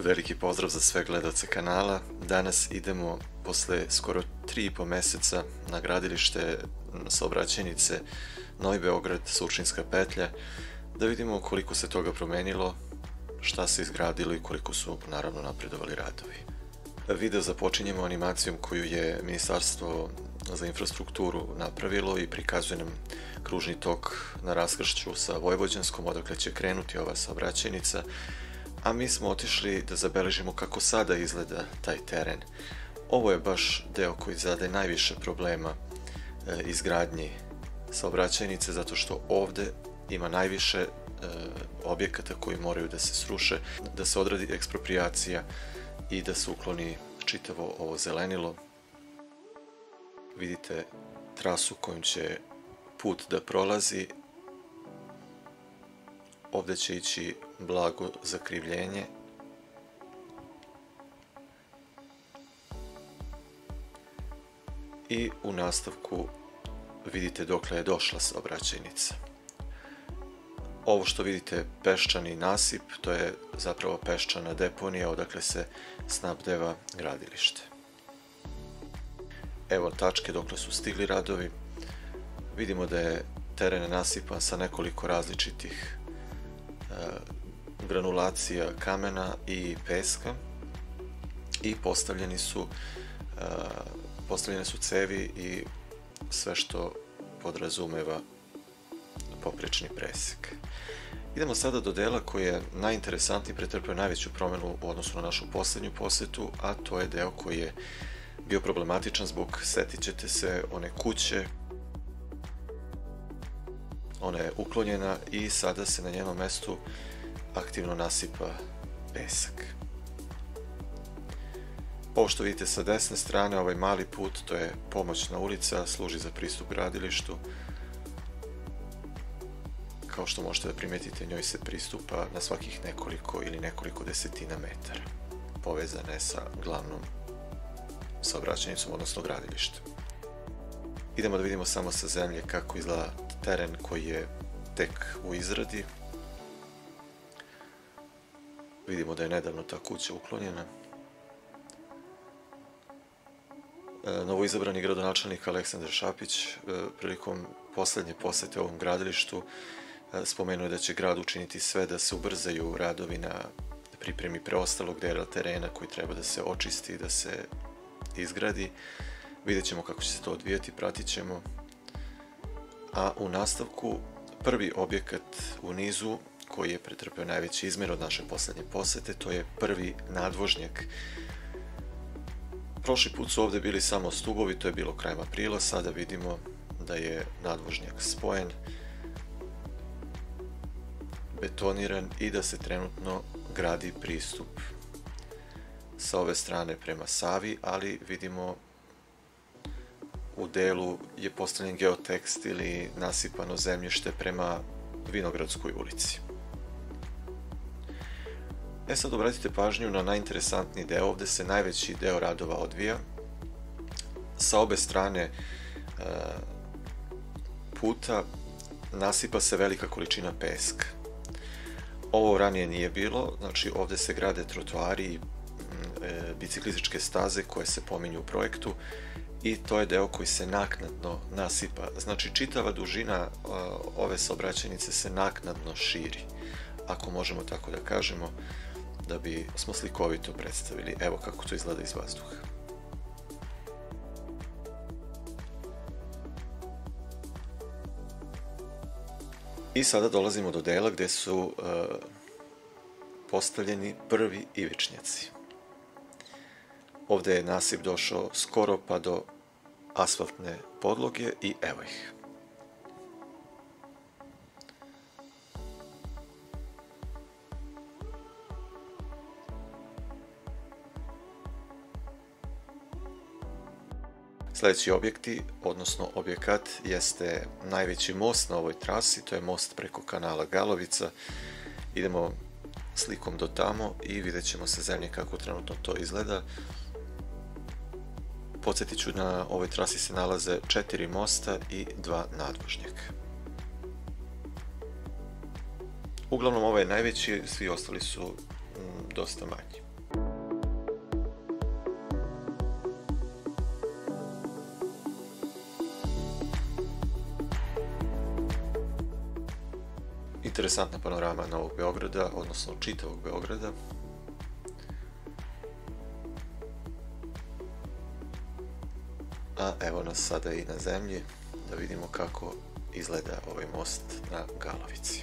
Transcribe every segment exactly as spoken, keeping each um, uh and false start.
veliki pozdrav za sve gledaoce kanala. Danas idemo posle skoro tri i po meseca na gradilište saobraćajnice Novi Beograd, Surčinska petlja, da vidimo koliko se toga promenilo, šta se izgradilo i koliko su naravno napredovali radovi. Video započinjemo animacijom koju je Ministarstvo za infrastrukturu napravilo i prikazuje nam kružni tok na raskršću sa Vojvođanskom, odakle će krenuti ova saobraćajnica, a mi smo otišli da zabeležimo kako sada izgleda taj teren. Ovo je baš deo koji zadaje najviše problema e, izgradnji saobraćajnice, zato što ovde ima najviše e, objekata koji moraju da se sruše, da se odradi eksproprijacija i da se ukloni čitavo ovo zelenilo. Vidite trasu kojom će put da prolazi. Ovde će ići blago zakrivljenje. I u nastavku vidite dokle je došla saobraćajnica. Ovo što vidite peščani nasip, to je zapravo peščana deponija odakle se snabdeva gradilište. Evo tačke dokle su stigli radovi. Vidimo da je teren nasipan sa nekoliko različitih granulacija kamena i peska i postavljeni su postavljene su cevi i sve što podrazumeva poprečni presek. Idemo sada do dela koji je najinteresantniji, pretrpeo najveću promenu u odnosu na našu poslednju posetu, a to je deo koji je bio problematičan zbog, setit ćete se, one kuće. Ona je uklonjena i sada se na njenom mestu aktivno nasipa pesak. Ovo što vidite sa desne strane, ovaj mali put, to je pomoćna ulica, služi za pristup gradilištu. Kao što možete da primetite, njoj se pristupa na svakih nekoliko ili nekoliko desetina metara. Povezana je sa glavnom saobraćajnicom, odnosno gradilištem. Idemo da vidimo samo sa zemlje kako izgleda teren koji je tek u izradi. Vidimo da je nedavno ta kuća uklonjena. Novoizabrani gradonačelnik Aleksandar Šapić prilikom poslednje posete ovom gradilištu spomenuo je da će grad učiniti sve da se ubrzaju radovi na pripremi preostalog dela terena koji treba da se očisti i da se izgradi. Vidjet ćemo kako će se to odvijati, pratit ćemo. A u nastavku, prvi objekat u nizu koji je pretrpeo najveći izmer od naše poslednje posete, to je prvi nadvožnjak. Prošli put su ovde bili samo stubovi, to je bilo krajem aprila, sada vidimo da je nadvožnjak spojen, betoniran i da se trenutno gradi pristup sa ove strane prema Savi, ali vidimo u delu je postavljen geotekst ili nasipano zemljište prema Vinogradskoj ulici. E sad obratite pažnju na najinteresantniji deo, ovde se najveći deo radova odvija. Sa obe strane e, puta nasipa se velika količina peska. Ovo ranije nije bilo, znači ovde se grade trotoari i e, biciklističke staze koje se pominju u projektu i to je deo koji se naknadno nasipa. Znači čitava dužina e, ove saobraćajnice se naknadno širi, ako možemo tako da kažemo, da bi smo slikovito predstavili. Evo kako to izgleda iz vazduha. I sada dolazimo do dela gde su e, postavljeni prvi ivičnjaci. Ovde je nasip došao skoro pa do asfaltne podloge i evo ih. Sledeći objekti, odnosno objekat, jeste najveći most na ovoj trasi, to je most preko kanala Galovica. Idemo slikom do tamo i vidjet ćemo sa zemlje kako trenutno to izgleda. Podsjetit ću, na ovoj trasi se nalaze četiri mosta i dva nadvožnjaka. Uglavnom ovaj je najveći, svi ostali su mm, dosta manji. interesantna panorama Novog Beograda, odnosno čitavog Beograda. A evo nas sada i na zemlji, da vidimo kako izgleda ovaj most na Galovici.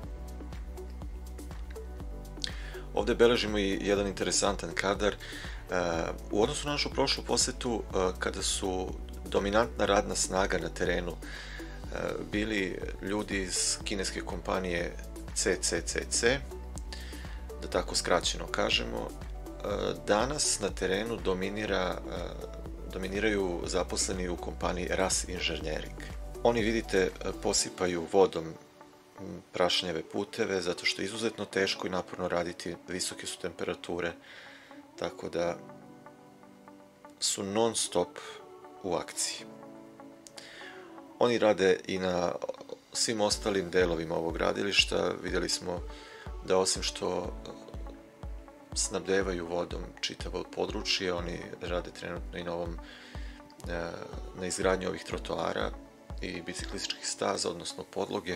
Ovdje beležimo i jedan interesantan kadar. U odnosu na našu prošlu posetu, kada su dominantna radna snaga na terenu bili ljudi iz kineske kompanije C C C C, da tako skraćeno kažemo, danas na terenu dominira, dominiraju zaposleni u kompaniji Ras Inženjering. Oni, vidite, posipaju vodom prašnjave puteve, zato što je izuzetno teško i naporno raditi, visoke su temperature, tako da su non stop u akciji. Oni rade i na svim ostalim delovima ovog gradilišta. Vidjeli smo da osim što snabdevaju vodom čitavo područje, oni rade trenutno i na ovom, na izgradnji ovih trotoara i biciklističkih staza, odnosno podloge.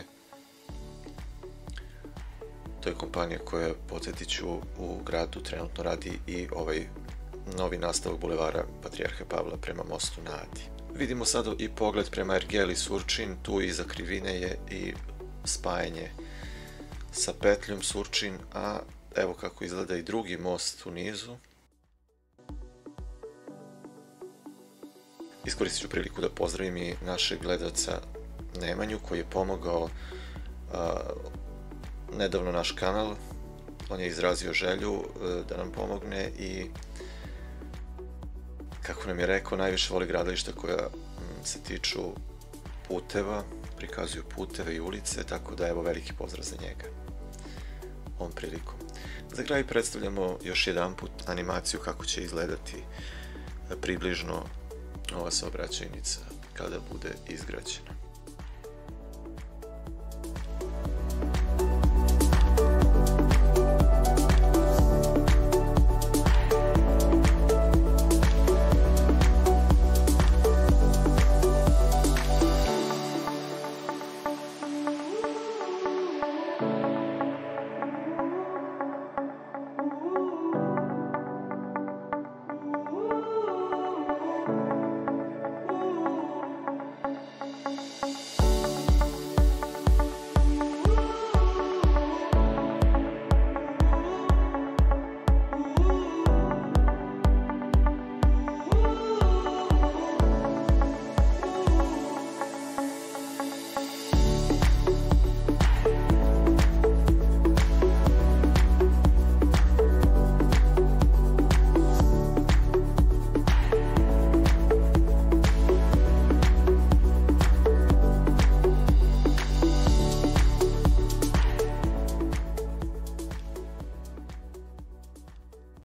To je kompanija koja, podsjetit ću, u gradu trenutno radi i ovaj novi nastavak bulevara Patrijarha Pavla prema mostu na Adi. Vidimo sad i pogled prema Ergeli Surčin, tu iza krivine je i spajanje sa petljom Surčin, a evo kako izgleda i drugi most u nizu. Iskoristit ću priliku da pozdravim i našeg gledalca Nemanju, koji je pomogao a, nedavno naš kanal. On je izrazio želju da nam pomogne i, kako nam je rekao, najviše voli gradilišta koja se tiču puteva, prikazuju puteve i ulice, tako da evo veliki pozdrav za njega ovom prilikom. Za kraj predstavljamo još jedan put animaciju kako će izgledati približno ova saobraćajnica kada bude izgrađena.